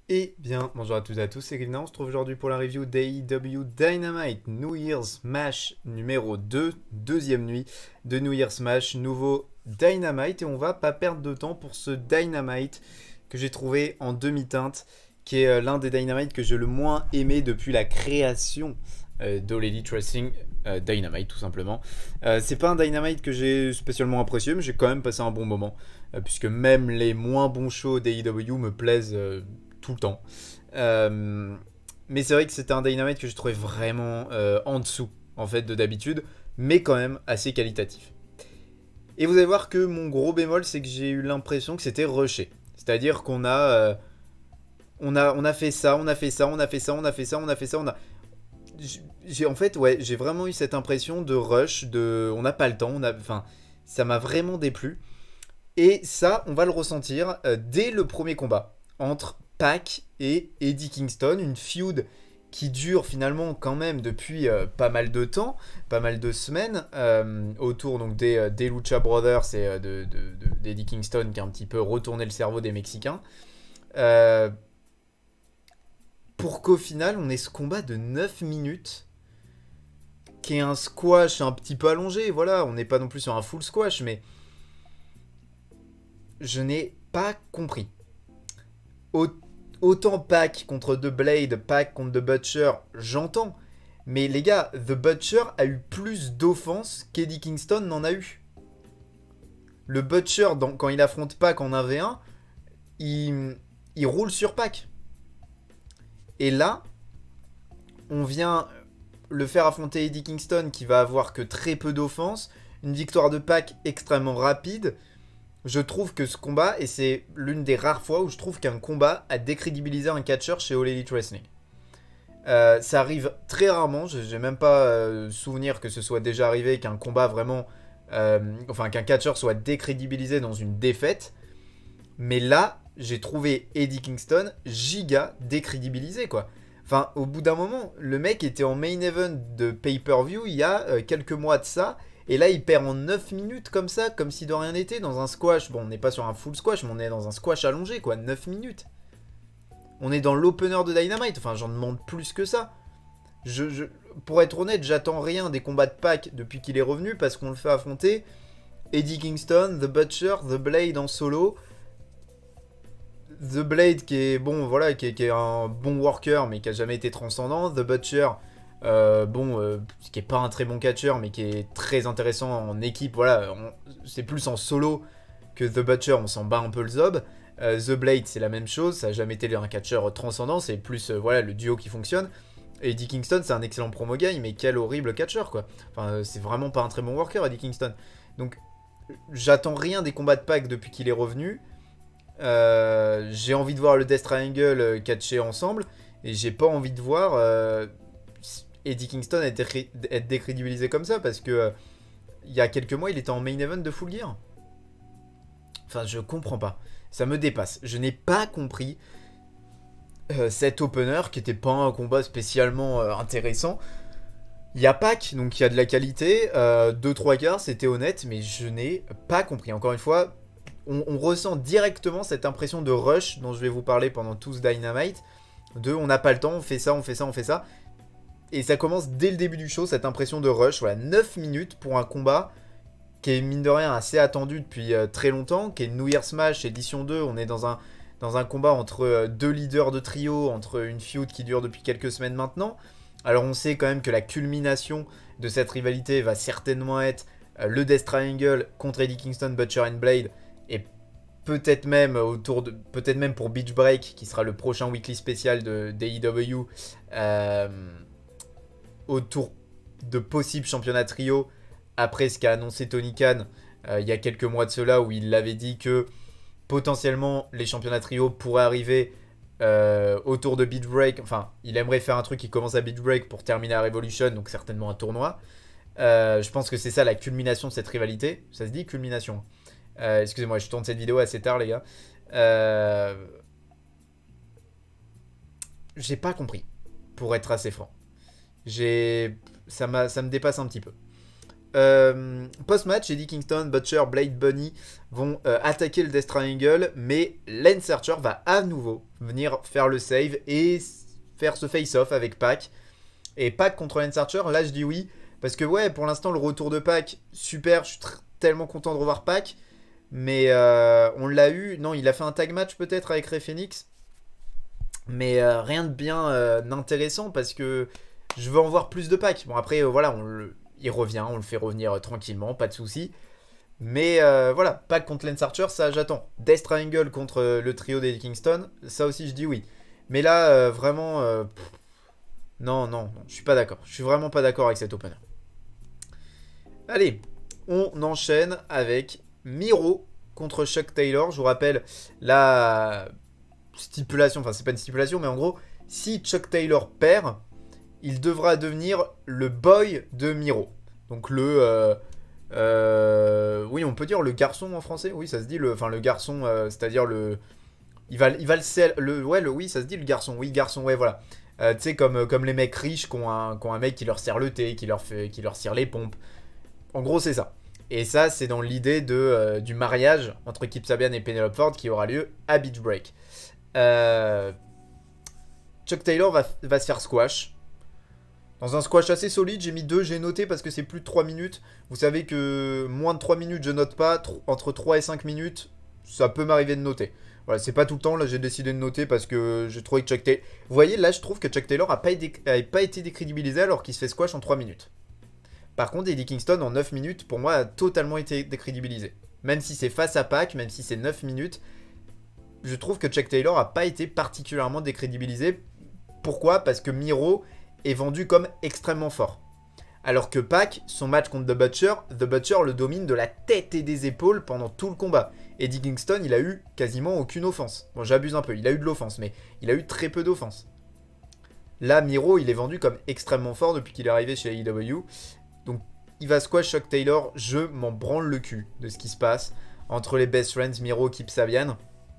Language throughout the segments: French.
Et bien, bonjour à toutes et à tous, c'est Grina, on se trouve aujourd'hui pour la review d'AEW Dynamite New Year's Smash numéro 2, deuxième nuit de New Year's Smash, nouveau Dynamite, et on va pas perdre de temps pour ce Dynamite que j'ai trouvé en demi-teinte, qui est l'un des Dynamites que j'ai le moins aimé depuis la création d'All Elite Wrestling Dynamite tout simplement. C'est pas un Dynamite que j'ai spécialement apprécié, mais j'ai quand même passé un bon moment, puisque même les moins bons shows d'AEW me plaisent tout le temps. Mais c'est vrai que c'était un Dynamite que je trouvais vraiment en dessous en fait de d'habitude, mais quand même assez qualitatif. Et vous allez voir que mon gros bémol, c'est que j'ai eu l'impression que c'était rushé. C'est-à-dire qu'on a, on a fait ça, on a fait ça, on a fait ça, on a fait ça, on a fait ça, on a... J'ai en fait, ouais, j'ai vraiment eu cette impression de rush, de... On n'a pas le temps, on a... Enfin, ça m'a vraiment déplu. Et ça, on va le ressentir dès le premier combat entre Pac et Eddie Kingston, une feud qui dure finalement quand même depuis pas mal de temps, pas mal de semaines, autour donc des Lucha Brothers et d'Eddie Kingston qui a un petit peu retourné le cerveau des Mexicains. Euh, pour qu'au final, on ait ce combat de 9 minutes, qui est un squash un petit peu allongé, voilà, on n'est pas non plus sur un full squash, mais je n'ai pas compris. Autant Pac contre The Blade, Pac contre The Butcher, j'entends. Mais les gars, The Butcher a eu plus d'offenses qu'Eddie Kingston n'en a eu. Le Butcher, quand il affronte Pac en 1v1, il roule sur Pac. Et là, on vient le faire affronter Eddie Kingston qui va avoir que très peu d'offenses. Une victoire de Pac extrêmement rapide. Je trouve que ce combat, et c'est l'une des rares fois où je trouve qu'un combat a décrédibilisé un catcheur chez All Elite Wrestling. Ça arrive très rarement, j'ai même pas souvenir que ce soit déjà arrivé qu'un combat vraiment... enfin, qu'un catcheur soit décrédibilisé dans une défaite. Mais là, j'ai trouvé Eddie Kingston giga décrédibilisé, quoi. Enfin, au bout d'un moment, le mec était en main event de pay-per-view il y a quelques mois de ça. Et là, il perd en 9 minutes comme ça, comme si de rien n'était, dans un squash. Bon, on n'est pas sur un full squash, mais on est dans un squash allongé, quoi. 9 minutes. On est dans l'opener de Dynamite. Enfin, j'en demande plus que ça. Pour être honnête, j'attends rien des combats de Pac depuis qu'il est revenu, parce qu'on le fait affronter Eddie Kingston, The Butcher, The Blade en solo. The Blade qui est bon, voilà, qui est un bon worker, mais qui a jamais été transcendant. The Butcher, qui est pas un très bon catcher, mais qui est très intéressant en équipe. Voilà, c'est plus en solo que The Butcher, on s'en bat un peu le zob. The Blade, c'est la même chose, ça a jamais été un catcher transcendant, c'est plus voilà le duo qui fonctionne. Et Eddie Kingston, c'est un excellent promo guy, mais quel horrible catcher, quoi. Enfin, c'est vraiment pas un très bon worker, Eddie Kingston. Donc, j'attends rien des combats de Pac depuis qu'il est revenu. J'ai envie de voir le Death Triangle catcher ensemble, et j'ai pas envie de voir Eddie Kingston être décrédibilisé comme ça, parce que il y a quelques mois, il était en main event de Full Gear. Enfin, je comprends pas. Ça me dépasse. Je n'ai pas compris cet opener qui était pas un combat spécialement intéressant. Il y a Pac, donc il y a de la qualité. 2-3 quarts, c'était honnête, mais je n'ai pas compris. Encore une fois, on ressent directement cette impression de rush dont je vais vous parler pendant tout ce Dynamite. On n'a pas le temps, on fait ça, on fait ça, on fait ça. Et ça commence dès le début du show, cette impression de rush. Voilà, 9 minutes pour un combat qui est mine de rien assez attendu depuis très longtemps, qui est New Year's Smash édition 2. On est dans un combat entre deux leaders de trio, entre une feud qui dure depuis quelques semaines maintenant. Alors on sait quand même que la culmination de cette rivalité va certainement être le Death Triangle contre Eddie Kingston, Butcher and Blade, et peut-être même peut-être même pour Beach Break, qui sera le prochain weekly spécial de d'AEW, autour de possibles championnats trio, après ce qu'a annoncé Tony Khan il y a quelques mois de cela, où il avait dit que potentiellement les championnats trio pourraient arriver autour de Beach Break. Enfin, il aimerait faire un truc qui commence à Beach Break pour terminer à Revolution, donc certainement un tournoi. Je pense que c'est ça la culmination de cette rivalité. Ça se dit culmination. Excusez-moi, je tourne cette vidéo assez tard, les gars. J'ai pas compris, pour être assez franc. Ça me dépasse un petit peu. Post-match, Eddie Kingston, Butcher, Blade Bunny vont attaquer le Death Triangle, mais Lance Archer va à nouveau venir faire le save et faire ce face-off avec Pac. Et Pac contre Lance Archer, là je dis oui, parce que ouais, pour l'instant le retour de Pac, super, je suis tellement content de revoir Pac, mais on l'a eu, non, il a fait un tag match peut-être avec Rey Fenix, mais rien de bien intéressant, parce que je veux en voir plus de Pac. Bon après, voilà, il revient, on le fait revenir tranquillement, pas de soucis. Mais voilà, Pac contre Lance Archer, ça j'attends. Death Triangle contre le trio des Kingston, ça aussi je dis oui. Mais là, vraiment, non, je suis pas d'accord. Je suis vraiment pas d'accord avec cet opener. Allez, on enchaîne avec Miro contre Chuck Taylor. Je vous rappelle la stipulation, enfin c'est pas une stipulation, mais en gros, si Chuck Taylor perd, il devra devenir le boy de Miro. Donc oui, on peut dire le garçon en français. Oui, ça se dit le garçon, c'est-à-dire le. Il va oui, ça se dit le garçon. Oui, garçon, ouais, voilà. Tu sais, comme les mecs riches qui ont un mec qui leur sert le thé, qui leur cire les pompes. En gros, c'est ça. Et ça, c'est dans l'idée du mariage entre Kip Sabian et Penelope Ford qui aura lieu à Beach Break. Chuck Taylor va se faire squash. Dans un squash assez solide, j'ai mis 2, j'ai noté parce que c'est plus de 3 minutes. Vous savez que moins de 3 minutes, je note pas. Entre 3 et 5 minutes, ça peut m'arriver de noter. Voilà, c'est pas tout le temps, là j'ai décidé de noter parce que j'ai trouvé que Chuck Taylor... Vous voyez, là je trouve que Chuck Taylor n'a pas été décrédibilisé alors qu'il se fait squash en 3 minutes. Par contre, Eddie Kingston en 9 minutes, pour moi, a totalement été décrédibilisé. Même si c'est face à Pac, même si c'est 9 minutes, je trouve que Chuck Taylor n'a pas été particulièrement décrédibilisé. Pourquoi? Parce que Miro est vendu comme extrêmement fort. Alors que Pac, son match contre The Butcher le domine de la tête et des épaules pendant tout le combat. Eddie Kingston, il a eu quasiment aucune offense. Bon, j'abuse un peu, il a eu de l'offense, mais il a eu très peu d'offense. Là, Miro, il est vendu comme extrêmement fort depuis qu'il est arrivé chez AEW. Donc, il va squash Chuck Taylor. Je m'en branle le cul de ce qui se passe entre les best friends, Miro, Kip Sabian.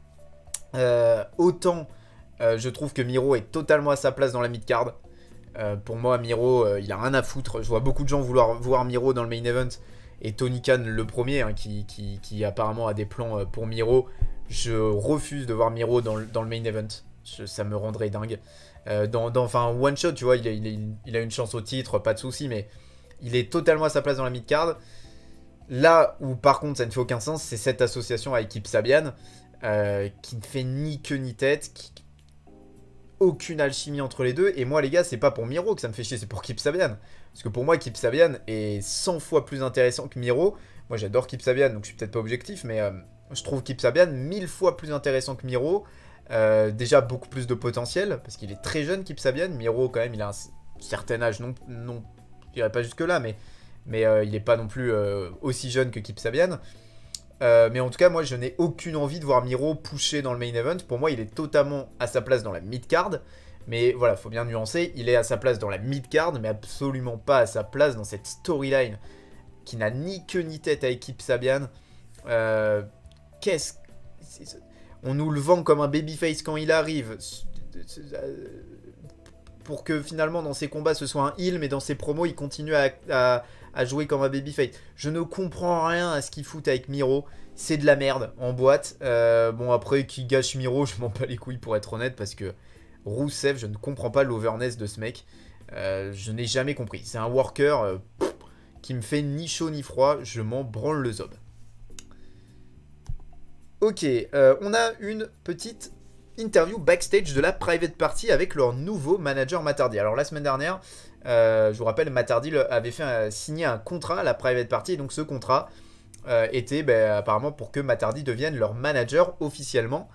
Autant, je trouve que Miro est totalement à sa place dans la mid-card. Pour moi, Miro, il a rien à foutre. Je vois beaucoup de gens vouloir voir Miro dans le main event. Et Tony Khan, le premier, hein, qui apparemment a des plans pour Miro. Je refuse de voir Miro dans le main event. Ça me rendrait dingue. Enfin, one shot, tu vois, il a une chance au titre, pas de souci, mais il est totalement à sa place dans la mid-card. Là où, par contre, ça ne fait aucun sens, c'est cette association avec Kip Sabian, qui ne fait ni queue ni tête, aucune alchimie entre les deux. Et moi, les gars, c'est pas pour Miro que ça me fait chier, c'est pour Kip Sabian. Parce que pour moi, Kip Sabian est 100 fois plus intéressant que Miro. Moi, j'adore Kip Sabian, donc je suis peut-être pas objectif, mais je trouve Kip Sabian 1000 fois plus intéressant que Miro. Déjà, beaucoup plus de potentiel, parce qu'il est très jeune, Kip Sabian. Miro, quand même, il a un certain âge, non je dirais pas jusque-là, mais il n'est pas non plus aussi jeune que Kip Sabian. Mais en tout cas, moi, je n'ai aucune envie de voir Miro pusher dans le main event. Pour moi, il est totalement à sa place dans la mid-card. Mais voilà, faut bien nuancer. Il est à sa place dans la mid-card, mais absolument pas à sa place dans cette storyline qui n'a ni queue ni tête avec Kip Sabian. On nous le vend comme un babyface quand il arrive. Pour que finalement, dans ses combats, ce soit un heel, mais dans ses promos, il continue à jouer comme un babyface. Je ne comprends rien à ce qu'ils foutent avec Miro. C'est de la merde en boîte. Bon, après, qui gâche Miro, je m'en bats les couilles pour être honnête, parce que Rousseff, je ne comprends pas l'overness de ce mec. Je n'ai jamais compris. C'est un worker qui me fait ni chaud ni froid. Je m'en branle le zob. Ok, on a une petite interview backstage de la Private Party avec leur nouveau manager Matt Hardy. Alors la semaine dernière, je vous rappelle, Matt Hardy avait signé un contrat à la Private Party, et donc ce contrat était apparemment pour que Matt Hardy devienne leur manager officiellement.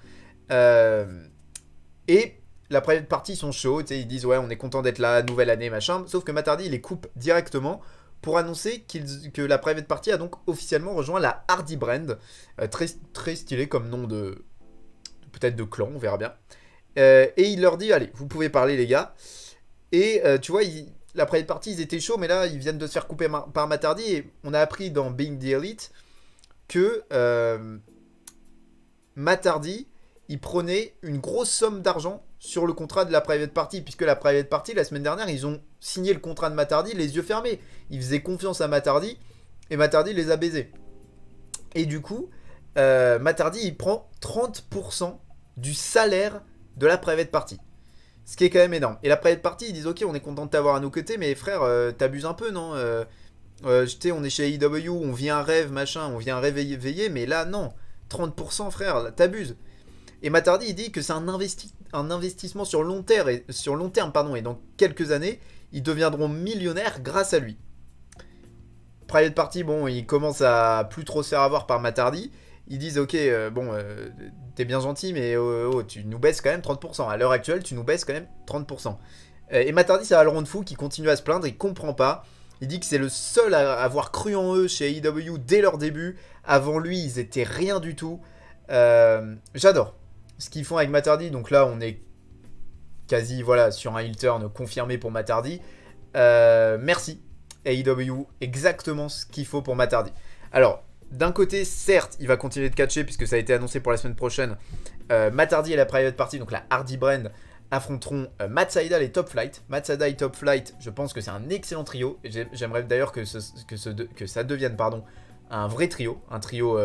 Et la Private Party sont chauds, ils disent ouais, on est content d'être là, nouvelle année, machin. Sauf que Matt Hardy les coupe directement pour annoncer que la Private Party a donc officiellement rejoint la Hardy Brand. Très, très stylé comme nom peut-être de clan, on verra bien. Et il leur dit, allez, vous pouvez parler les gars. Et tu vois, la Private Party, ils étaient chauds, mais là, ils viennent de se faire couper par Matt Hardy. Et on a appris dans Being the Elite que Matt Hardy il prenait une grosse somme d'argent sur le contrat de la private party, puisque la private party, la semaine dernière, ils ont signé le contrat de Matt Hardy les yeux fermés. Ils faisaient confiance à Matt Hardy, et Matt Hardy les a baisés. Et du coup, Matt Hardy, il prend 30% du salaire de la private party. Ce qui est quand même énorme. Et la private party, ils disent ok, on est content de t'avoir à nos côtés, mais frère, t'abuses un peu, non on est chez AEW, on vit un rêve, machin, on vient un rêve éveillé, mais là, non. 30%, frère, là, t'abuses. Et Matt Hardy, il dit que c'est un investissement sur long terme, et dans quelques années, ils deviendront millionnaires grâce à lui. Private Party, bon, il commence à plus trop se faire avoir par Matt Hardy. Ils disent, ok, t'es bien gentil, mais tu nous baisses quand même 30%. À l'heure actuelle, tu nous baisses quand même 30%. Et Matt Hardy, c'est un le fou qui continue à se plaindre, il comprend pas. Il dit que c'est le seul à avoir cru en eux chez AEW dès leur début. Avant lui, ils étaient rien du tout. J'adore ce qu'ils font avec Matt Hardy. Donc là, on est quasi sur un heel turn confirmé pour Matt Hardy. Merci AEW, exactement ce qu'il faut pour Matt Hardy. Alors, d'un côté, certes, il va continuer de catcher puisque ça a été annoncé pour la semaine prochaine. Matt Hardy et la Private Party, donc la Hardy Brand, affronteront Matt Sydal et Top Flight. Matt Sydal et Top Flight, je pense que c'est un excellent trio. J'aimerais d'ailleurs que ça devienne un vrai trio. Un trio,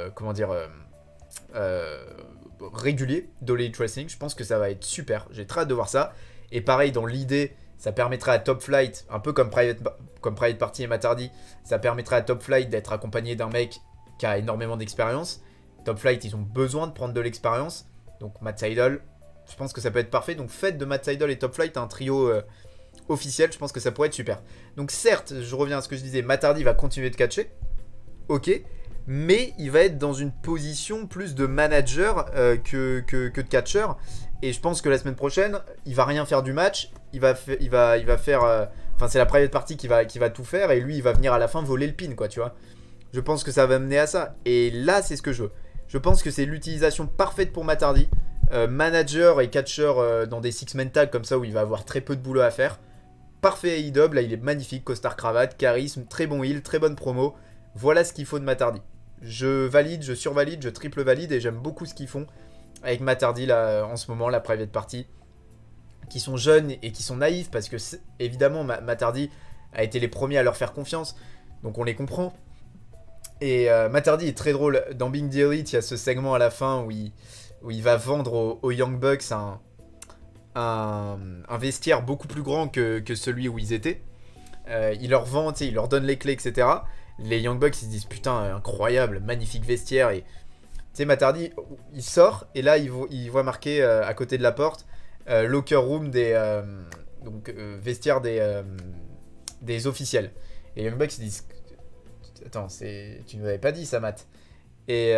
régulier d'Olé Tracing. Je pense que ça va être super. J'ai très hâte de voir ça. Et pareil, dans l'idée, ça permettra à Top Flight, un peu comme Private Party et Matt Hardy, ça permettra à Top Flight d'être accompagné d'un mec qui a énormément d'expérience. Top Flight, ils ont besoin de prendre de l'expérience. Donc Matt Sydal, je pense que ça peut être parfait. Donc faites de Matt Sydal et Top Flight un trio officiel. Je pense que ça pourrait être super. Donc certes, je reviens à ce que je disais, Matt Hardy va continuer de catcher. Ok. Mais il va être dans une position plus de manager que de catcher. Et je pense que la semaine prochaine, il va rien faire du match. Il va faire... c'est la Private Party qui va tout faire. Et lui, il va venir à la fin voler le pin, quoi, tu vois. Je pense que ça va mener à ça. Et là, c'est ce que je veux. Je pense que c'est l'utilisation parfaite pour Matt Hardy. Manager et catcher dans des six-man tag comme ça où il va avoir très peu de boulot à faire. Parfait AEW, là il est magnifique, costard cravate, charisme, très bon heel, très bonne promo. Voilà ce qu'il faut de Matt Hardy. Je valide, je survalide, je triple valide et j'aime beaucoup ce qu'ils font avec Matt Hardy là, en ce moment, la Private Party. Qui sont jeunes et qui sont naïfs parce que évidemment Matt Hardy a été les premiers à leur faire confiance. Donc on les comprend. Et Matt Hardy est très drôle. Dans Being the Elite, il y a ce segment à la fin où il va vendre aux Young Bucks un vestiaire beaucoup plus grand que celui où ils étaient. Il leur vend, il leur donne les clés, etc. Les Young Bucks ils se disent putain, incroyable, magnifique vestiaire. Et tu sais, Matt Hardy, il sort et là il voit marqué à côté de la porte locker room vestiaire des officiels. Et les Young Bucks ils disent attends, tu nous avais pas dit ça, Matt. Et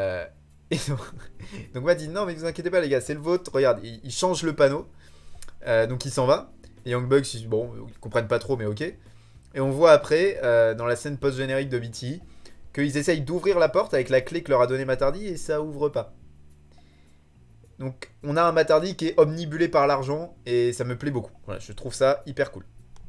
donc Matt dit non mais vous inquiétez pas les gars, c'est le vôtre. Regarde, il change le panneau. Donc il s'en va. Les Young Bucks, ils comprennent pas trop mais ok. Et on voit après, dans la scène post-générique de BTE, qu'ils essayent d'ouvrir la porte avec la clé que leur a donné Matt Hardy et ça ouvre pas. Donc on a un Matt Hardy qui est omnibulé par l'argent et ça me plaît beaucoup. Voilà, je trouve ça hyper cool.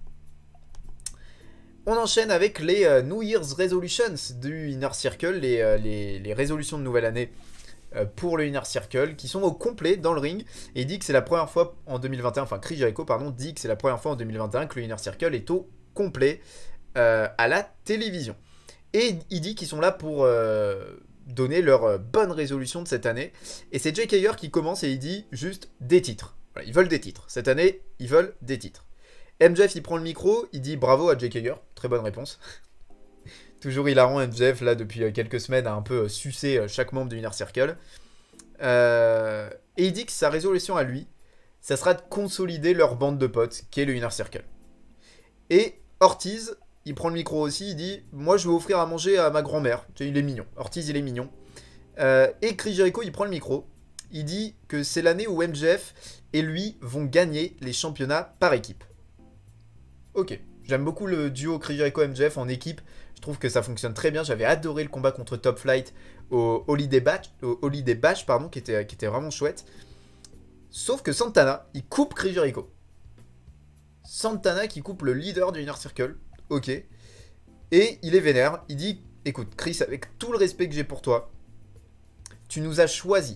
On enchaîne avec les New Year's Resolutions du Inner Circle, les résolutions de nouvelle année pour le Inner Circle qui sont au complet dans le ring. Et il dit que c'est la première fois en 2021, enfin Chris Jericho pardon, dit que c'est la première fois en 2021 que le Inner Circle est au complet à la télévision. Et il dit qu'ils sont là pour donner leur bonne résolution de cette année. Et c'est Jake Hager qui commence et il dit juste des titres. Voilà, ils veulent des titres. Cette année, ils veulent des titres. MJF il prend le micro, il dit bravo à Jake Hager, très bonne réponse. Toujours hilarant, MJF là depuis quelques semaines a un peu sucé chaque membre du Inner Circle. Et il dit que sa résolution à lui, ça sera de consolider leur bande de potes, qui est le Inner Circle. Et Ortiz, il prend le micro aussi, il dit moi je vais offrir à manger à ma grand-mère. Tu sais, il est mignon, Ortiz il est mignon. Et Chris Jericho il prend le micro, il dit que c'est l'année où MJF et lui vont gagner les championnats par équipe. Ok, j'aime beaucoup le duo Chris Jericho MJF en équipe. Je trouve que ça fonctionne très bien. J'avais adoré le combat contre Top Flight au Holiday Bash, pardon, qui était vraiment chouette. Sauf que Santana, il coupe Chris Jericho. Santana qui coupe le leader du Inner Circle. Ok. Et il est vénère. Il dit écoute, Chris, avec tout le respect que j'ai pour toi, tu nous as choisi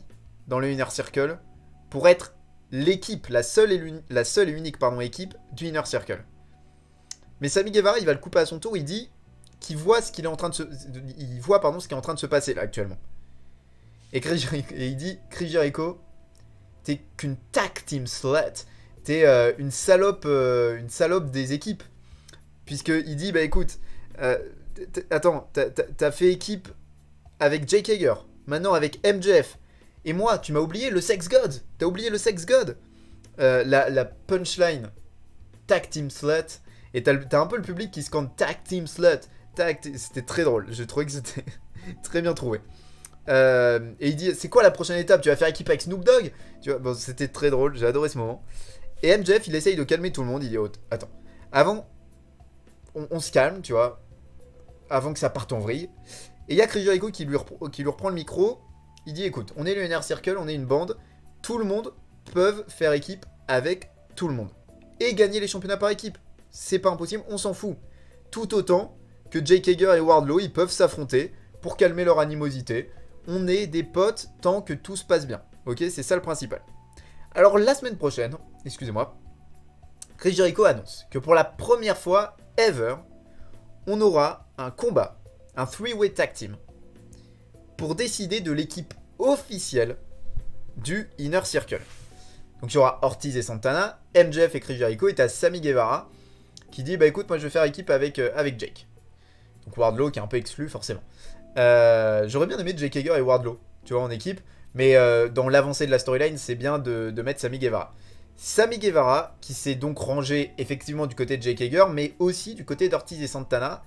dans le Inner Circle pour être l'équipe, la seule et unique équipe du Inner Circle. Mais Sammy Guevara, il va le couper à son tour, il dit qu'il voit ce qui est en train de se passer là actuellement. Et il dit, Chris Jericho, t'es qu'une tag team slut, t'es une salope des équipes. Puisqu'il dit, bah écoute, attends, t'as fait équipe avec Jake Hager, maintenant avec MJF, et moi, tu m'as oublié le Sex God, t'as oublié le Sex God. La punchline, tag team slut, et t'as un peu le public qui scande tag team slut, c'était très drôle, j'ai trouvé que c'était très bien trouvé. Et il dit, c'est quoi la prochaine étape? Tu vas faire équipe avec Snoop Dogg? Tu vois, bon, c'était très drôle, j'ai adoré ce moment. Et MJF, il essaye de calmer tout le monde, il dit, oh, attends, avant, on se calme, tu vois, avant que ça parte en vrille. Et il y a Chris Jericho qui lui reprend le micro, il dit, écoute, on est le Inner Circle, on est une bande, tout le monde peut faire équipe avec tout le monde. Et gagner les championnats par équipe, c'est pas impossible, on s'en fout. Tout autant que Jake Hager et Wardlow, ils peuvent s'affronter pour calmer leur animosité. On est des potes tant que tout se passe bien. Ok, c'est ça le principal. Alors la semaine prochaine, excusez-moi, Chris Jericho annonce que pour la première fois ever, on aura un combat, un 3-way tag team, pour décider de l'équipe officielle du Inner Circle. Donc il y aura Ortiz et Santana, MJF et Chris Jericho, et t'as Sammy Guevara qui dit, bah écoute, moi je vais faire équipe avec Jake. Donc Wardlow qui est un peu exclu forcément. J'aurais bien aimé Jake Hager et Wardlow, tu vois, en équipe. Mais dans l'avancée de la storyline, c'est bien de mettre Sammy Guevara. Sammy Guevara, qui s'est donc rangé effectivement du côté de Jake Hager, mais aussi du côté d'Ortiz et Santana.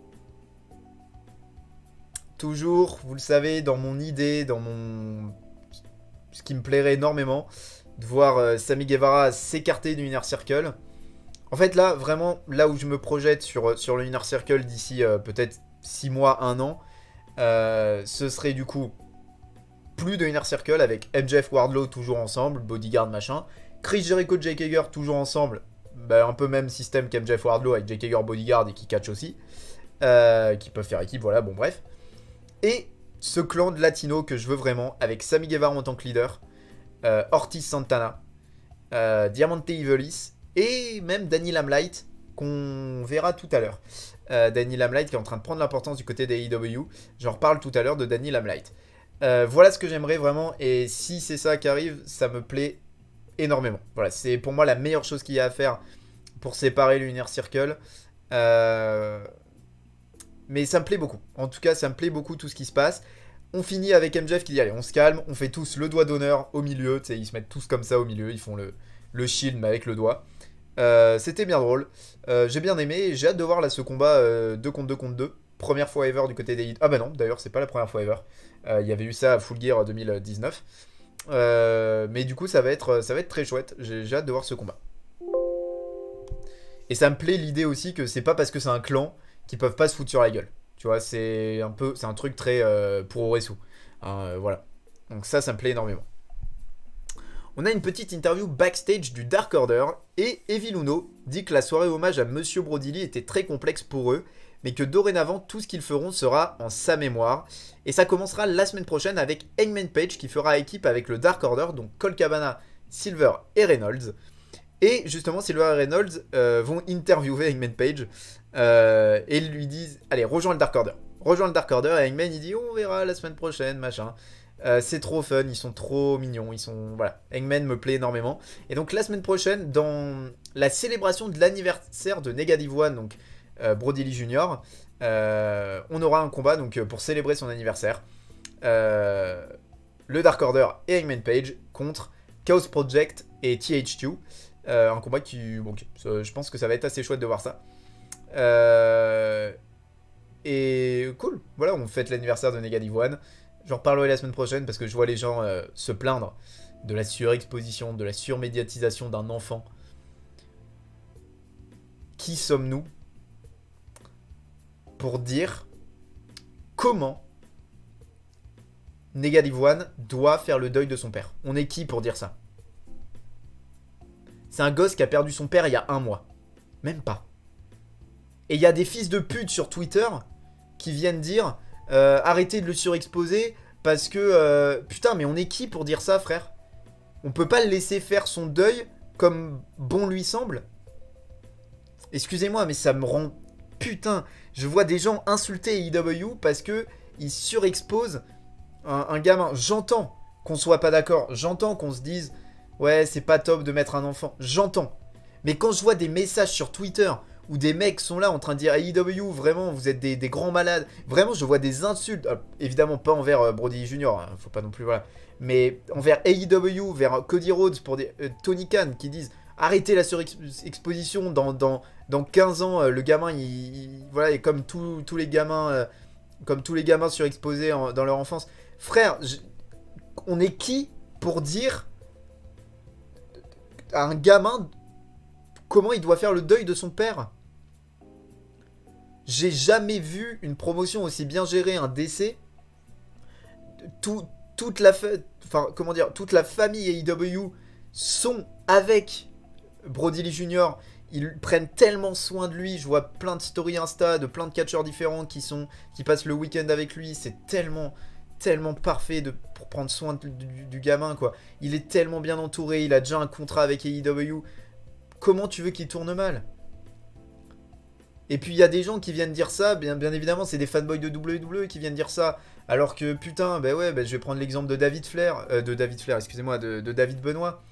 Toujours, vous le savez, dans mon idée, ce qui me plairait énormément, de voir Sammy Guevara s'écarter du Inner Circle. En fait, là, vraiment, là où je me projette sur le Inner Circle d'ici peut-être 6 mois, 1 an, ce serait du coup plus de Inner Circle avec MJF, Wardlow toujours ensemble, Bodyguard machin, Chris Jericho, Jake Hager toujours ensemble, bah, un peu même système qu'MJF, Wardlow avec Jake Hager, Bodyguard et qui catch aussi, qui peuvent faire équipe, voilà, bon bref. Et ce clan de latino que je veux vraiment avec Sammy Guevara en tant que leader, Ortiz Santana, Diamante Ivelis et même Danny Lamlight qu'on verra tout à l'heure. Danny Lamlight qui est en train de prendre l'importance du côté des AEW. J'en reparle tout à l'heure de Danny Lamlight. Voilà ce que j'aimerais vraiment. Et si c'est ça qui arrive, ça me plaît énormément. Voilà, c'est pour moi la meilleure chose qu'il y a à faire pour séparer l'Inner Circle. Mais ça me plaît beaucoup. En tout cas, ça me plaît beaucoup tout ce qui se passe. On finit avec MJF qui dit allez, on se calme. On fait tous le doigt d'honneur au milieu. Tu sais, ils se mettent tous comme ça au milieu. Ils font le shield mais avec le doigt. C'était bien drôle. J'ai bien aimé. J'ai hâte de voir là ce combat 2 contre 2 contre 2. Première fois ever du côté des... Ah bah non, d'ailleurs, c'est pas la première fois ever. Il y avait eu ça à Full Gear 2019. Mais du coup, ça va être très chouette. J'ai hâte de voir ce combat. Et ça me plaît l'idée aussi que c'est pas parce que c'est un clan qu'ils peuvent pas se foutre sur la gueule. Tu vois, c'est un truc très pour Oresu. Voilà. Donc ça me plaît énormément. On a une petite interview backstage du Dark Order et Evil Uno dit que la soirée hommage à Monsieur Brody Lee était très complexe pour eux, mais que dorénavant tout ce qu'ils feront sera en sa mémoire. Et ça commencera la semaine prochaine avec Hangman Page qui fera équipe avec le Dark Order, donc Colt Cabana, Silver et Reynolds. Et justement, Silver et Reynolds vont interviewer Hangman Page et lui disent allez, rejoins le Dark Order. Rejoins le Dark Order et Hangman il dit on verra la semaine prochaine, machin. C'est trop fun, ils sont trop mignons, voilà. Hangman me plaît énormément. Et donc la semaine prochaine, dans la célébration de l'anniversaire de Negative One, donc Brody Lee Jr., on aura un combat donc pour célébrer son anniversaire. Le Dark Order et Hangman Page contre Chaos Project et THQ. Un combat qui, bon, je pense que ça va être assez chouette de voir ça. Et cool, voilà, on fête l'anniversaire de Negative One. J'en reparlerai la semaine prochaine parce que je vois les gens se plaindre de la surexposition, de la surmédiatisation d'un enfant. Qui sommes-nous pour dire comment Negative One doit faire le deuil de son père? On est qui pour dire ça? C'est un gosse qui a perdu son père il y a 1 mois. Même pas. Et il y a des fils de pute sur Twitter qui viennent dire arrêtez de le surexposer, Parce que, putain, mais on est qui pour dire ça, frère? On peut pas le laisser faire son deuil comme bon lui semble? Excusez-moi, mais ça me rend... Putain, je vois des gens insulter AEW parce que ils surexposent un gamin. J'entends qu'on soit pas d'accord. J'entends qu'on se dise, ouais, c'est pas top de mettre un enfant. J'entends. Mais quand je vois des messages sur Twitter où des mecs sont là en train de dire AEW, vraiment, vous êtes des grands malades. Vraiment, je vois des insultes. Évidemment, pas envers Brody Junior, hein, faut pas non plus, voilà. Mais envers AEW, vers Cody Rhodes, pour des Tony Khan qui disent arrêtez la surexposition. Dans 15 ans, le gamin, voilà, et comme tous les gamins, surexposés dans leur enfance. Frère, on est qui pour dire à un gamin comment il doit faire le deuil de son père? J'ai jamais vu une promotion aussi bien gérée, un décès. Toute la famille AEW sont avec Brody Lee Jr. Ils prennent tellement soin de lui. Je vois plein de stories Insta de plein de catcheurs différents qui passent le week-end avec lui. C'est tellement parfait pour prendre soin du gamin, quoi. Il est tellement bien entouré. Il a déjà un contrat avec AEW. Comment tu veux qu'il tourne mal? Et puis il y a des gens qui viennent dire ça, bien évidemment, c'est des fanboys de WWE qui viennent dire ça. Alors que putain, bah ouais, je vais prendre l'exemple de David Flair, excusez-moi, de David Benoit.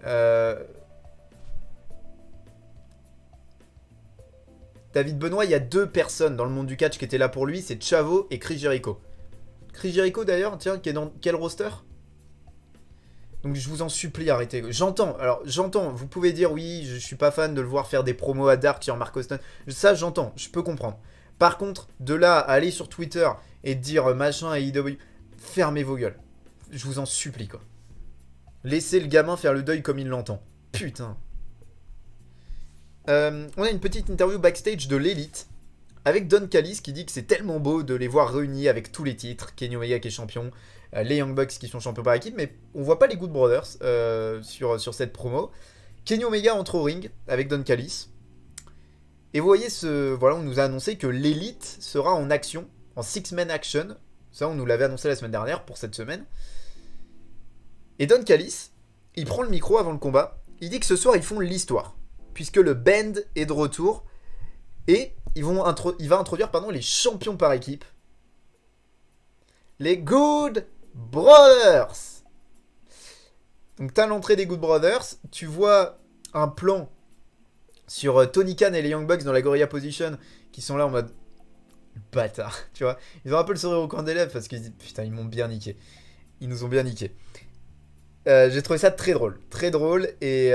David Benoit, il y a 2 personnes dans le monde du catch qui étaient là pour lui, c'est Chavo et Chris Jericho. Chris Jericho d'ailleurs, tiens, qui est dans quel roster? Donc je vous en supplie, arrêtez. J'entends, vous pouvez dire oui, je suis pas fan de le voir faire des promos à Dark sur Mark Austin. Ça, j'entends, je peux comprendre. Par contre, de là à aller sur Twitter et dire machin à AEW, fermez vos gueules. Je vous en supplie, quoi. Laissez le gamin faire le deuil comme il l'entend. Putain. On a une petite interview backstage de l'Elite avec Don Callis qui dit que c'est tellement beau de les voir réunis avec tous les titres. Kenny Omega qui est champion, les Young Bucks qui sont champions par équipe, mais on voit pas les Good Brothers sur cette promo. Kenny Omega entre au ring avec Don Callis. Et vous voyez, voilà, on nous a annoncé que l'Elite sera en action, en 6-man action. Ça, on nous l'avait annoncé la semaine dernière pour cette semaine. Et Don Callis, il prend le micro avant le combat. Il dit que ce soir, ils font l'histoire, puisque le band est de retour. Et il va introduire les champions par équipe. Les Good Brothers. Donc t'as l'entrée des Good Brothers. Tu vois un plan sur Tony Khan et les Young Bucks dans la Gorilla Position qui sont là en mode bâtard, tu vois. Ils ont un peu le sourire au coin des lèvres parce qu'ils disent putain, ils m'ont bien niqué. Ils nous ont bien niqué. J'ai trouvé ça très drôle. Très drôle et...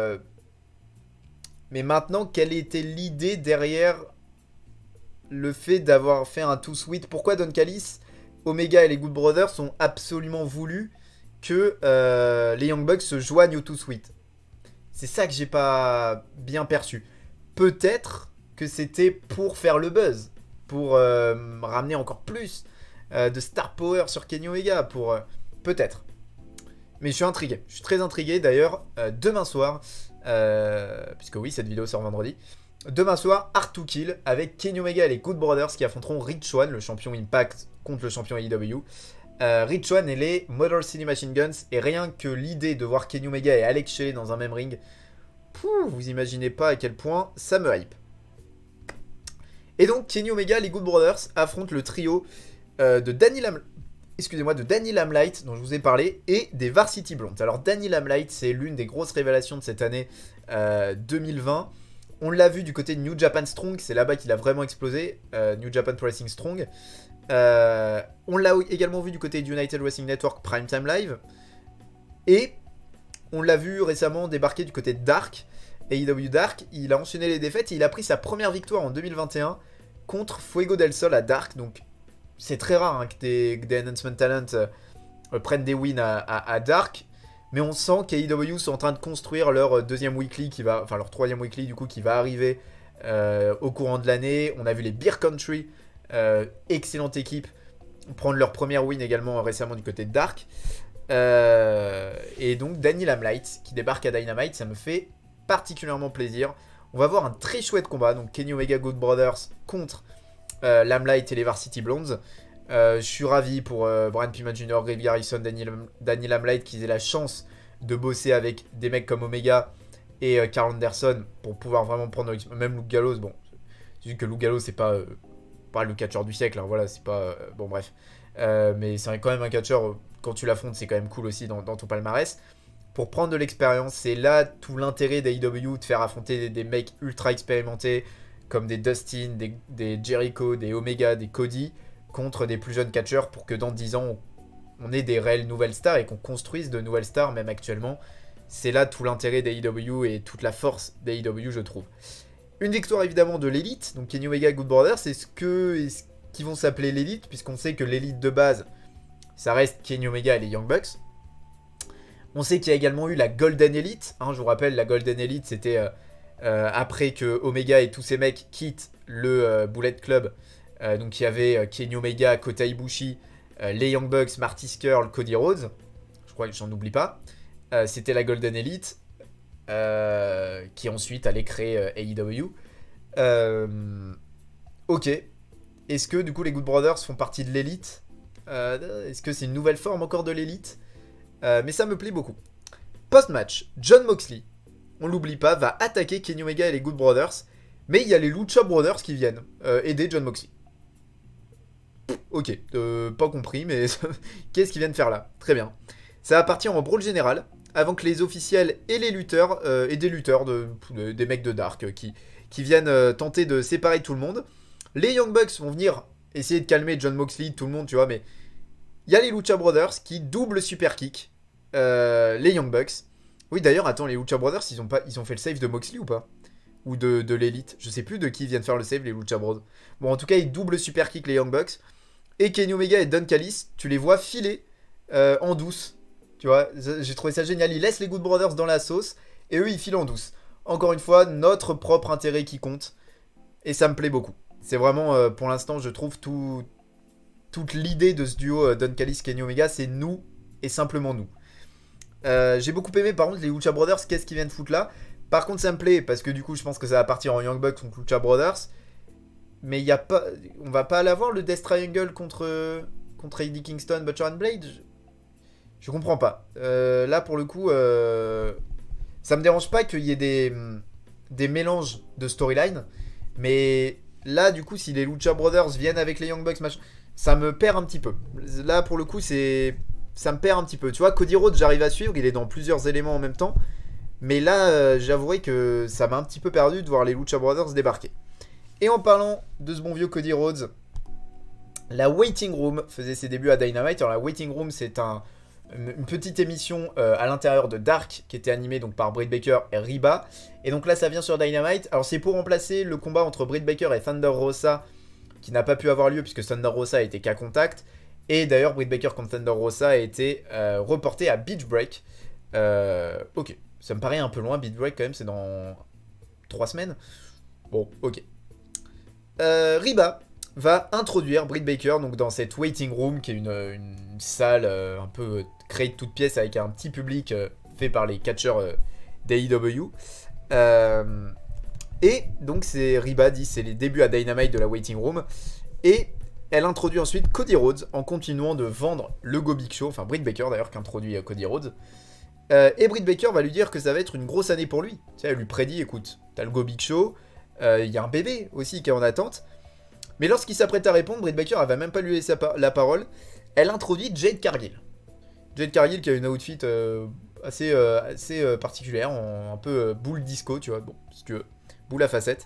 Mais maintenant, quelle était l'idée derrière le fait d'avoir fait un Too Sweet? Pourquoi Don Callis, Omega et les Good Brothers ont absolument voulu que les Young Bucks se joignent au Too Sweet? C'est ça que j'ai pas bien perçu. Peut-être que c'était pour faire le buzz, pour ramener encore plus de star power sur Kenny Omega, peut-être. Mais je suis intrigué, je suis très intrigué. D'ailleurs, demain soir, puisque oui, cette vidéo sort vendredi, demain soir, Hard to Kill avec Kenny Omega et les Good Brothers qui affronteront Rich Swann, le champion Impact, contre le champion AEW. Rich Swann et les Motor City Machine Guns. Et rien que l'idée de voir Kenny Omega et Alex Shelley dans un même ring, vous imaginez pas à quel point ça me hype. Et donc, Kenny Omega, les Good Brothers affrontent le trio de Danny Lamlight, dont je vous ai parlé, et des Varsity Blondes. Alors, Danny Lamlight, c'est l'une des grosses révélations de cette année 2020. On l'a vu du côté de New Japan Strong, c'est là-bas qu'il a vraiment explosé, New Japan Pro Wrestling Strong. On l'a également vu du côté de United Wrestling Network Primetime Live. Et on l'a vu récemment débarquer du côté de Dark, AEW Dark. Il a enchaîné les défaites et il a pris sa première victoire en 2021 contre Fuego del Sol à Dark. Donc c'est très rare que des Enhancement Talent prennent des wins à Dark. Mais on sent qu'AEW sont en train de construire leur deuxième weekly, leur troisième weekly du coup, qui va arriver au courant de l'année. On a vu les Beer Country, excellente équipe, prendre leur première win également récemment du côté de Dark. Et donc Danny Lamlight qui débarque à Dynamite, ça me fait particulièrement plaisir. On va voir un très chouette combat, donc Kenny Omega Good Brothers contre Lamlight et les Varsity Blondes. Je suis ravi pour Brian Pillman Jr., Greg Harrison, Daniel Hamlett qu'ils aient la chance de bosser avec des mecs comme Omega et Carl Anderson pour pouvoir vraiment prendre même Luke Gallows. Bon, c'est juste que Luke Gallows c'est pas le catcheur du siècle, hein, voilà, c'est pas bon bref. Mais c'est quand même un catcheur, quand tu l'affrontes c'est quand même cool aussi dans ton palmarès. Pour prendre de l'expérience, c'est là tout l'intérêt d'AEW, de faire affronter des mecs ultra expérimentés comme des Dustin, des Jericho, des Omega, des Cody, contre des plus jeunes catcheurs pour que dans 10 ans, on ait des réelles nouvelles stars et qu'on construise de nouvelles stars, même actuellement. C'est là tout l'intérêt d'AEW et toute la force d'AEW, je trouve. Une victoire évidemment de l'élite, donc Kenny Omega et Good Brothers, c'est ce qu'ils vont s'appeler l'élite, puisqu'on sait que l'élite de base, ça reste Kenny Omega et les Young Bucks. On sait qu'il y a également eu la Golden Elite, hein, je vous rappelle, la Golden Elite, c'était après que Omega et tous ces mecs quittent le Bullet Club. Donc il y avait Kenny Omega, Kota Ibushi, les Young Bucks, Marty Scurll, Cody Rhodes. Je crois que j'en oublie pas. C'était la Golden Elite qui ensuite allait créer AEW. Ok. Est-ce que du coup les Good Brothers font partie de l'élite? Est-ce que c'est une nouvelle forme encore de l'élite? Mais ça me plaît beaucoup. Post-match, Jon Moxley, on l'oublie pas, va attaquer Kenny Omega et les Good Brothers. Mais il y a les Lucha Brothers qui viennent aider Jon Moxley. Ok, pas compris, mais qu'est-ce qu'ils viennent faire là? Très bien. Ça va partir en brawl général, avant que les officiels et les lutteurs, et des lutteurs, des mecs de Dark, qui viennent tenter de séparer tout le monde. Les Young Bucks vont venir essayer de calmer Jon Moxley, tout le monde, tu vois, mais il y a les Lucha Brothers qui double super kick les Young Bucks. Oui, d'ailleurs, attends, les Lucha Brothers, ils ont fait le save de Moxley ou pas? Ou de l'élite. Je sais plus de qui viennent faire le save, les Lucha Bros. Bon, en tout cas, ils double super kick les Young Bucks. Et Kenny Omega et Don Callis, tu les vois filer en douce. Tu vois, j'ai trouvé ça génial. Ils laissent les Good Brothers dans la sauce et eux, ils filent en douce. Encore une fois, notre propre intérêt qui compte. Et ça me plaît beaucoup. C'est vraiment, pour l'instant, je trouve toute l'idée de ce duo Don Callis, Kenny Omega, c'est nous et simplement nous. J'ai beaucoup aimé, par contre, les Lucha Brothers, qu'est-ce qu'ils viennent foutre là? Par contre, ça me plaît parce que du coup, je pense que ça va partir en Young Bucks contre Lucha Brothers. Mais y a pas, on va pas l'avoir le Death Triangle contre Eddie Kingston, Butcher and Blade. Je comprends pas. Là, pour le coup, ça me dérange pas qu'il y ait des mélanges de storyline. Mais là, du coup, si les Lucha Brothers viennent avec les Young Bucks, ça me perd un petit peu. Là, pour le coup, ça me perd un petit peu. Tu vois, Cody Rhodes, j'arrive à suivre. Il est dans plusieurs éléments en même temps. Mais là, j'avouerai que ça m'a un petit peu perdu de voir les Lucha Brothers débarquer. Et en parlant de ce bon vieux Cody Rhodes, la Waiting Room faisait ses débuts à Dynamite. Alors la Waiting Room, c'est une petite émission à l'intérieur de Dark qui était animée donc par Britt Baker et Reba. Et donc là, ça vient sur Dynamite. Alors c'est pour remplacer le combat entre Britt Baker et Thunder Rosa qui n'a pas pu avoir lieu puisque Thunder Rosa a été qu'à contact. Et d'ailleurs, Britt Baker contre Thunder Rosa a été reporté à Beach Break. Ok, ça me paraît un peu loin. Beach Break quand même, c'est dans 3 semaines. Bon, ok. Reba va introduire Britt Baker donc dans cette waiting room qui est une salle un peu créée de toutes pièces avec un petit public fait par les catcheurs d'AEW. Et donc Reba dit c'est les débuts à Dynamite de la waiting room. Et elle introduit ensuite Cody Rhodes en continuant de vendre le Go Big Show. Enfin Britt Baker d'ailleurs qui introduit Cody Rhodes. Et Britt Baker va lui dire que ça va être une grosse année pour lui. Tu sais, elle lui prédit écoute, t'as le Go Big Show. Il y a un bébé aussi qui est en attente. Mais lorsqu'il s'apprête à répondre, Britt Baker, elle va même pas lui laisser la parole. Elle introduit Jade Cargill. Jade Cargill qui a une outfit assez particulière, un peu boule disco, tu vois, bon, si tu veux, boule à facettes.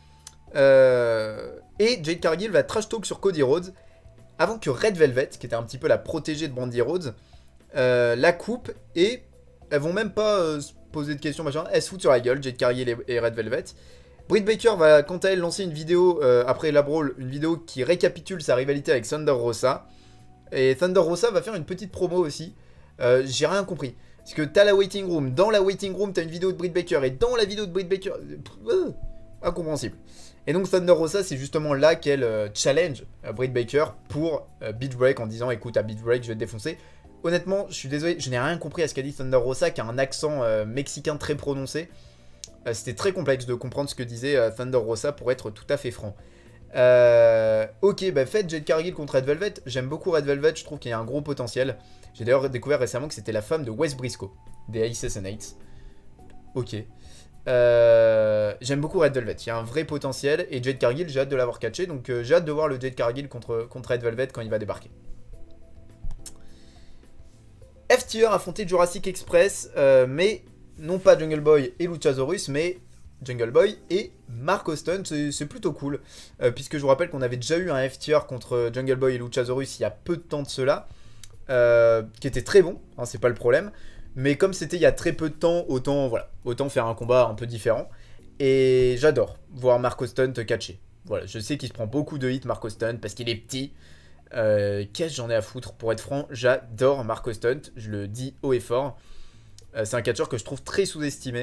Et Jade Cargill va trash talk sur Cody Rhodes avant que Red Velvet, qui était un petit peu la protégée de Brandi Rhodes, la coupe et elles vont même pas se poser de questions, machin. Elles se foutent sur la gueule, Jade Cargill et Red Velvet. Britt Baker va quant à elle lancer une vidéo après la brawl, une vidéo qui récapitule sa rivalité avec Thunder Rosa. Et Thunder Rosa va faire une petite promo aussi. J'ai rien compris. Parce que t'as la waiting room, dans la waiting room t'as une vidéo de Britt Baker et dans la vidéo de Britt Baker... incompréhensible. Et donc Thunder Rosa c'est justement là qu'elle challenge Britt Baker pour Beach Break en disant écoute à Beach Break je vais te défoncer. Honnêtement je suis désolé, je n'ai rien compris à ce qu'a dit Thunder Rosa qui a un accent mexicain très prononcé. C'était très complexe de comprendre ce que disait Thunder Rosa pour être tout à fait franc. Ok, bah faites Jade Cargill contre Red Velvet. J'aime beaucoup Red Velvet, je trouve qu'il y a un gros potentiel. J'ai d'ailleurs découvert récemment que c'était la femme de Wes Briscoe, des Aces and Eights. Ok. J'aime beaucoup Red Velvet, il y a un vrai potentiel. Et Jade Cargill, j'ai hâte de l'avoir catché. Donc j'ai hâte de voir le Jade Cargill contre Red Velvet quand il va débarquer. FTR a affronté Jurassic Express, mais non pas Jungle Boy et Luchasaurus, mais Jungle Boy et Mark Austin. C'est plutôt cool, puisque je vous rappelle qu'on avait déjà eu un FTR contre Jungle Boy et Luchasaurus il y a peu de temps de cela, qui était très bon, hein, c'est pas le problème. Mais comme c'était il y a très peu de temps, autant, voilà, autant faire un combat un peu différent. Et j'adore voir Mark Austin te catcher. Voilà, je sais qu'il se prend beaucoup de hits, Mark Austin, parce qu'il est petit. Qu'est-ce que j'en ai à foutre? Pour être franc, j'adore Mark Stunt, je le dis haut et fort. C'est un catcheur que je trouve très sous-estimé.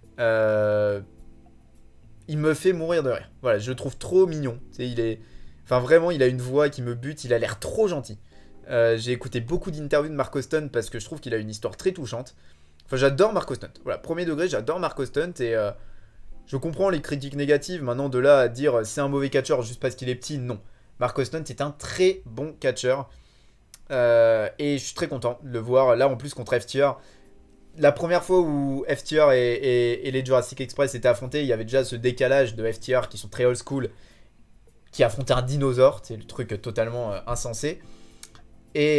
Il me fait mourir de rire. Voilà, je le trouve trop mignon. Il est... Enfin, vraiment, il a une voix qui me bute, il a l'air trop gentil. J'ai écouté beaucoup d'interviews de Mark Stunt parce que je trouve qu'il a une histoire très touchante. Enfin, j'adore Mark Stunt. Voilà, premier degré, j'adore Mark Stunt et je comprends les critiques négatives. Maintenant, de là à dire c'est un mauvais catcheur juste parce qu'il est petit, non. Mark Stunt est un très bon catcheur. Et je suis très content de le voir là en plus contre FTR. La première fois où FTR et les Jurassic Express étaient affrontés, il y avait déjà ce décalage de FTR qui sont très old school, qui affrontait un dinosaure. C'est le truc totalement insensé. Et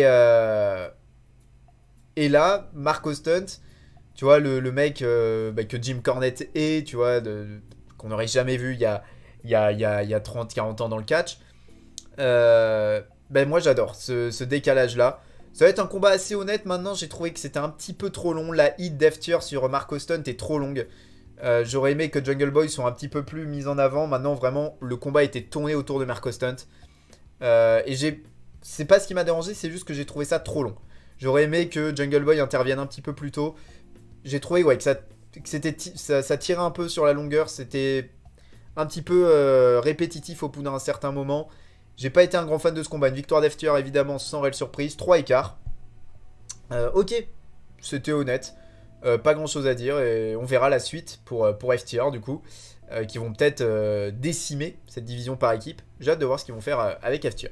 là, Mark Stunt, tu vois, le mec que Jim Cornette est, tu vois, qu'on n'aurait jamais vu il y a 30-40 ans dans le catch. Ben moi j'adore ce décalage là. Ça va être un combat assez honnête. Maintenant j'ai trouvé que c'était un petit peu trop long. La hit d'FTR sur Mark Stunt est trop longue. J'aurais aimé que Jungle Boy soit un petit peu plus mis en avant. Maintenant vraiment le combat était tourné autour de Mark Stunt. Et c'est pas ce qui m'a dérangé, c'est juste que j'ai trouvé ça trop long. J'aurais aimé que Jungle Boy intervienne un petit peu plus tôt. J'ai trouvé ouais, que ça tirait un peu sur la longueur. C'était un petit peu répétitif au bout d'un certain moment. J'ai pas été un grand fan de ce combat. Une victoire d'FTR évidemment sans réelle surprise. 3 écarts. Ok, c'était honnête. Pas grand chose à dire. Et on verra la suite pour FTR du coup. Qui vont peut-être décimer cette division par équipe. J'ai hâte de voir ce qu'ils vont faire avec FTR.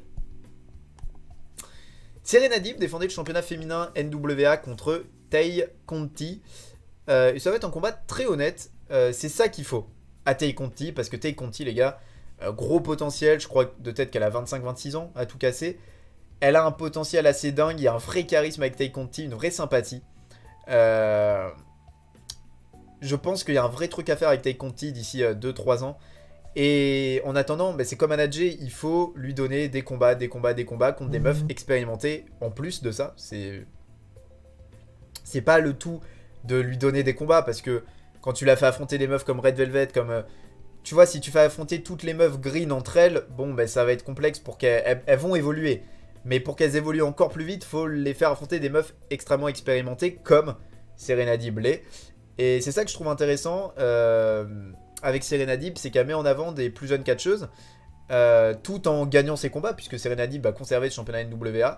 Serena Deeb défendait le championnat féminin NWA contre Tay Conti. Et ça va être un combat très honnête. C'est ça qu'il faut à Tay Conti. Parce que Tay Conti les gars... gros potentiel, je crois de tête qu'elle a 25-26 ans à tout casser. Elle a un potentiel assez dingue, il y a un vrai charisme avec Tay Conti, une vraie sympathie. Je pense qu'il y a un vrai truc à faire avec Tay Conti d'ici 2-3 ans. Et en attendant, bah, c'est comme manager, il faut lui donner des combats contre des meufs expérimentées. En plus de ça, c'est pas le tout de lui donner des combats parce que quand tu l'as fait affronter des meufs comme Red Velvet, comme... tu vois, si tu fais affronter toutes les meufs green entre elles, bon, ben ça va être complexe pour qu'elles vont évoluer. Mais pour qu'elles évoluent encore plus vite, faut les faire affronter des meufs extrêmement expérimentées comme Serena Deeb l'est. Et c'est ça que je trouve intéressant avec Serena Deeb, c'est qu'elle met en avant des plus jeunes catcheuses tout en gagnant ses combats, puisque Serena Deeb a conservé le championnat NWA.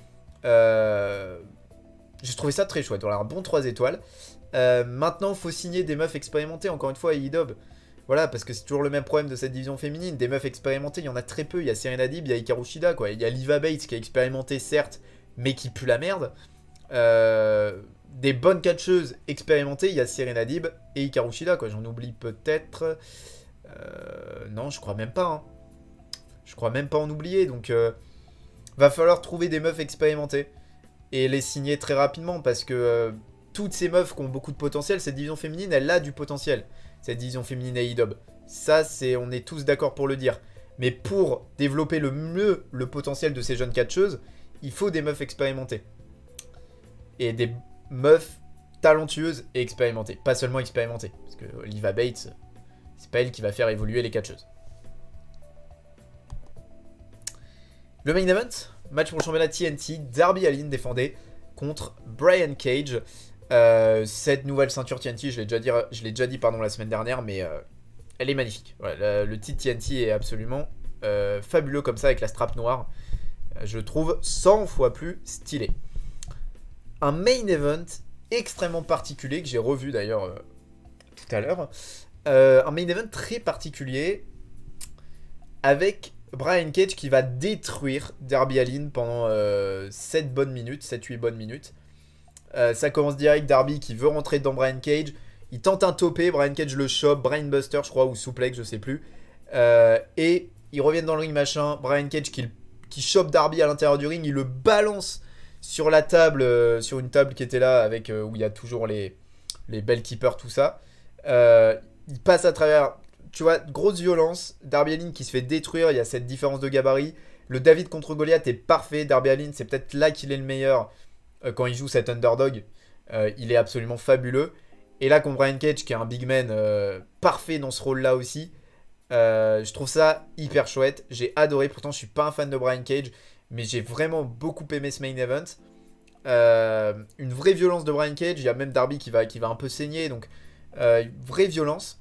J'ai trouvé ça très chouette, voilà, un bon 3 étoiles. Maintenant, il faut signer des meufs expérimentées, encore une fois, à IDOB. Voilà, parce que c'est toujours le même problème de cette division féminine. Des meufs expérimentées, il y en a très peu. Il y a Serena Deeb, il y a Hikaru Shida, quoi. Il y a Liva Bates qui est expérimentée, certes, mais qui pue la merde. Des bonnes catcheuses expérimentées, il y a Serena Deeb et Hikaru Shida, quoi. J'en oublie peut-être. Non, je crois même pas. Hein. Je crois même pas en oublier. Donc, va falloir trouver des meufs expérimentées et les signer très rapidement parce que toutes ces meufs qui ont beaucoup de potentiel, cette division féminine, elle a du potentiel. Cette division féminine AEW. Ça, on est tous d'accord pour le dire. Mais pour développer le mieux le potentiel de ces jeunes catcheuses, il faut des meufs expérimentées. Et des meufs talentueuses et expérimentées. Pas seulement expérimentées. Parce que Liva Bates, c'est pas elle qui va faire évoluer les catcheuses. Le main event, match pour le championnat TNT. Darby Allin défendait contre Brian Cage. Cette nouvelle ceinture TNT, je l'ai déjà dit la semaine dernière, mais elle est magnifique. Voilà, le titre TNT est absolument fabuleux comme ça avec la strap noire. Je le trouve 100 fois plus stylé. Un main event extrêmement particulier que j'ai revu d'ailleurs tout à l'heure. Un main event très particulier avec Brian Cage qui va détruire Darby Allin pendant 7 bonnes minutes, 7-8 bonnes minutes. Ça commence direct, Darby qui veut rentrer dans Brian Cage. Il tente un topé, Brian Cage le chope, Brainbuster je crois, ou Suplex, je sais plus. Et ils reviennent dans le ring machin, Brian Cage qui chope Darby à l'intérieur du ring, il le balance sur la table, sur une table qui était là, avec où il y a toujours les bell keepers, tout ça. Il passe à travers, tu vois, grosse violence. Darby Allin qui se fait détruire, il y a cette différence de gabarit. Le David contre Goliath est parfait, Darby Allin c'est peut-être là qu'il est le meilleur quand il joue cet underdog. Il est absolument fabuleux. Et là contre Brian Cage qui est un big man parfait dans ce rôle là aussi. Je trouve ça hyper chouette. J'ai adoré, pourtant je suis pas un fan de Brian Cage, mais j'ai vraiment beaucoup aimé ce main event. Une vraie violence de Brian Cage. Il y a même Darby qui va un peu saigner, donc vraie violence.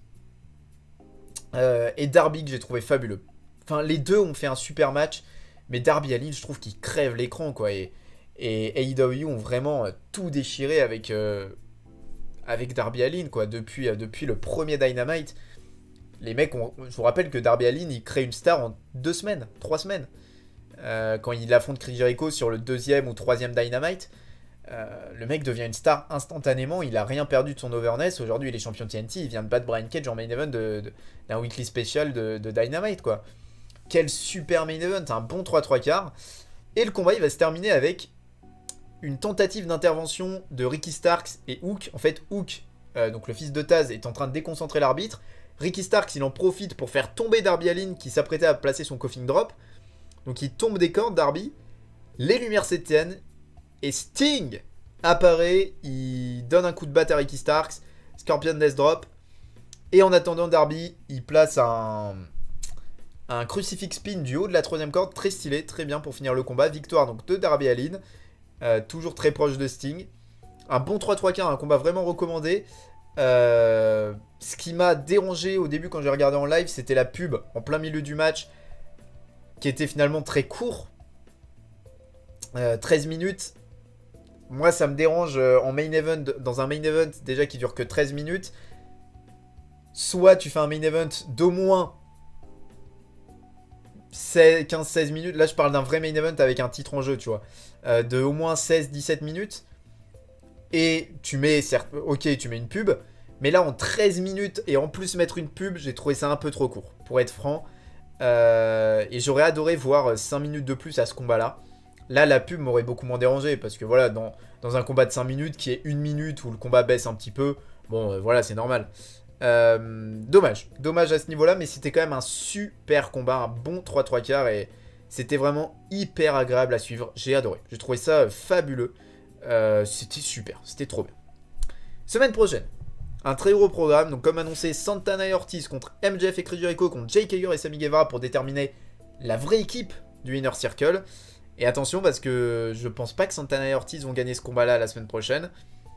Et Darby que j'ai trouvé fabuleux. Enfin les deux ont fait un super match, mais Darby Allin je trouve qu'il crève l'écran quoi. Et AEW ont vraiment tout déchiré avec Darby Allin quoi. Depuis le premier Dynamite, les mecs je vous rappelle que Darby Allin il crée une star en 2 semaines, 3 semaines. Quand il affronte Chris Jericho sur le 2e ou 3e Dynamite, le mec devient une star instantanément. Il a rien perdu de son overness. Aujourd'hui il est champion TNT, il vient de battre Brian Cage en main event d'un weekly special de Dynamite quoi. Quel super main event, un bon 3-3 quarts. Et le combat il va se terminer avec une tentative d'intervention de Ricky Starks et Hook. En fait Hook, donc le fils de Taz, est en train de déconcentrer l'arbitre. Ricky Starks il en profite pour faire tomber Darby Allin qui s'apprêtait à placer son coffin drop. Donc il tombe des cordes Darby, les lumières s'éteignent et Sting apparaît, il donne un coup de batte à Ricky Starks, Scorpion Death Drop, et en attendant Darby il place un crucifix spin du haut de la 3e corde, très stylé, très bien pour finir le combat. Victoire donc de Darby Allin, toujours très proche de Sting. Un bon 3-3 quarts, un combat vraiment recommandé. Ce qui m'a dérangé au début quand j'ai regardé en live, c'était la pub en plein milieu du match qui était finalement très court. 13 minutes. Moi ça me dérange en main event, dans un main event déjà qui dure que 13 minutes. Soit tu fais un main event d'au moins 15-16 minutes. Là je parle d'un vrai main event avec un titre en jeu, tu vois. De au moins 16-17 minutes. Et tu mets, ok, tu mets une pub. Mais là en 13 minutes et en plus mettre une pub, j'ai trouvé ça un peu trop court, pour être franc. Et j'aurais adoré voir 5 minutes de plus à ce combat là. Là la pub m'aurait beaucoup moins dérangé. Parce que voilà, dans un combat de 5 minutes qui est 1 minute où le combat baisse un petit peu, bon voilà c'est normal. Dommage à ce niveau là. Mais c'était quand même un super combat, un bon 3-3 quarts. Et c'était vraiment hyper agréable à suivre. J'ai adoré, j'ai trouvé ça fabuleux. C'était super, c'était trop bien. Semaine prochaine, un très gros programme. Donc comme annoncé, Santana et Ortiz contre MJF et Chris Jericho contre Jake Hager et Sammy Guevara pour déterminer la vraie équipe du Inner Circle. Et attention parce que je pense pas que Santana et Ortiz vont gagner ce combat là la semaine prochaine.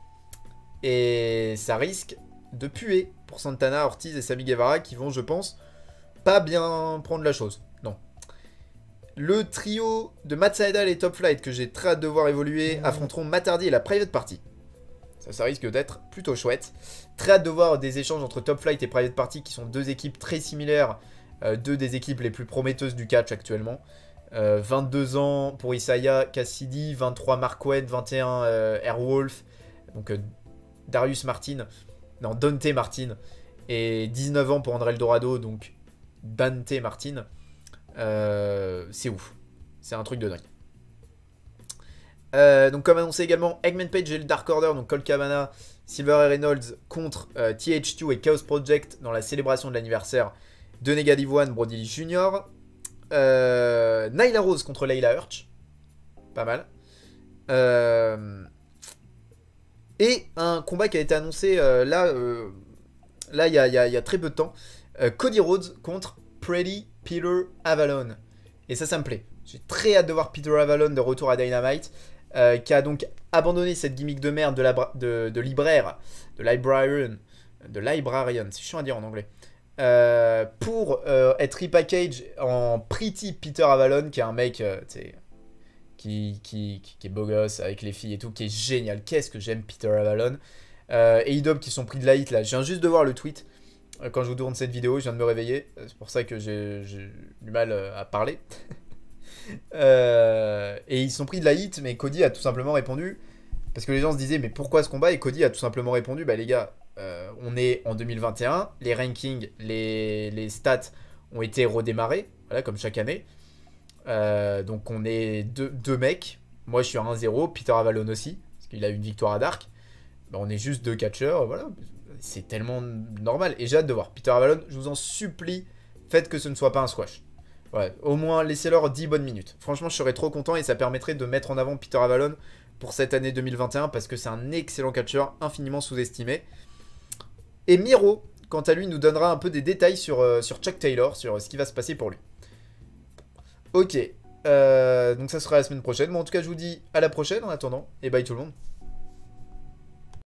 Et ça risque de puer pour Santana, Ortiz et Sammy Guevara qui vont, je pense, pas bien prendre la chose. Non. Le trio de Matt Sydal et Top Flight que j'ai très hâte de voir évoluer affronteront Matt Hardy et la Private Party. Ça risque d'être plutôt chouette. Très hâte de voir des échanges entre Top Flight et Private Party qui sont deux équipes très similaires. Deux des équipes les plus prometteuses du catch actuellement. 22 ans pour Isaiah Cassidy, 23 Mark Wade, 21 Airwolf. Donc Darius Martin. Non, Dante Martin. Et 19 ans pour André Eldorado, donc Dante Martin. C'est ouf. C'est un truc de dingue. Donc comme annoncé également, Eggman Page et le Dark Order, donc Colt Cabana, Silver et Reynolds contre TH2 et Chaos Project dans la célébration de l'anniversaire de Negative One, Brody Lee Jr. Nyla Rose contre Layla Hirsch. Pas mal. Et un combat qui a été annoncé là il y a très peu de temps. Cody Rhodes contre Pretty Peter Avalon. Et ça me plaît. J'ai très hâte de voir Peter Avalon de retour à Dynamite. Qui a donc abandonné cette gimmick de merde de libraire, de librarian, c'est chiant à dire en anglais, pour être repackage en Pretty Peter Avalon, qui est un mec qui est beau gosse avec les filles et tout, qui est génial. Qu'est-ce que j'aime Peter Avalon. Et Idob qui sont pris de la hit là, je viens juste de voir le tweet. Quand je vous tourne cette vidéo, je viens de me réveiller. C'est pour ça que j'ai du mal à parler. Et ils se sont pris de la hit, mais Cody a tout simplement répondu. Parce que les gens se disaient, mais pourquoi ce combat? Et Cody a tout simplement répondu, bah les gars, on est en 2021, les rankings, les stats ont été redémarrés, voilà, comme chaque année. Donc on est deux mecs. Moi je suis à 1-0, Peter Avalon aussi, parce qu'il a une victoire à Dark. Bah, on est juste deux catcheurs, voilà. C'est tellement normal. Et j'ai hâte de voir. Peter Avalon, je vous en supplie, faites que ce ne soit pas un squash. Ouais, au moins laissez-leur 10 bonnes minutes. Franchement, je serais trop content et ça permettrait de mettre en avant Peter Avalon pour cette année 2021 parce que c'est un excellent catcheur, infiniment sous-estimé. Et Miro, quant à lui, nous donnera un peu des détails sur Chuck Taylor, sur ce qui va se passer pour lui. Ok, donc ça sera la semaine prochaine. Bon, en tout cas, je vous dis à la prochaine en attendant. Et bye tout le monde.